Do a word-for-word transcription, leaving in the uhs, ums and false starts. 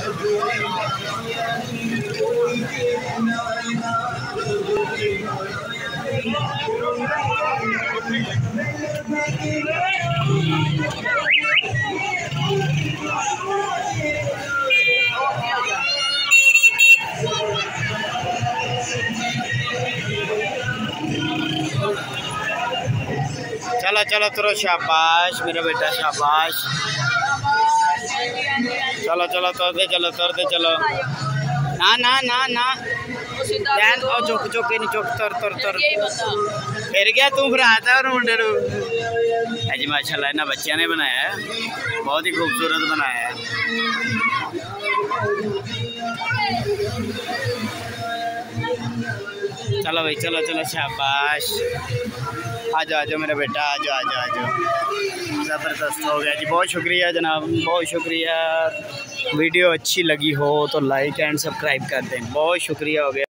चलो चलो तुरो, शाबाश मेरा बेटा, शाबाश। चलो चलो तोड़ते चलो, तोड़ते चलो। ना ना ना ना ध्यान और चौक चौक के नहीं, चौक तर तर तर फिर गया तू, फिर आता है मुंडे रू। जी माशाल्लाह इन्हें बच्चियों ने बनाया है, बहुत ही खूबसूरत बनाया है। चलो भाई चलो चलो, शाबाश। आ जाओ आ जाओ मेरा बेटा, आ जाओ आ जाओ आ जाओ। ज़बरदस्त हो गया जी, बहुत शुक्रिया जनाब, बहुत शुक्रिया। वीडियो अच्छी लगी हो तो लाइक एंड सब्सक्राइब कर दें, बहुत शुक्रिया हो गया।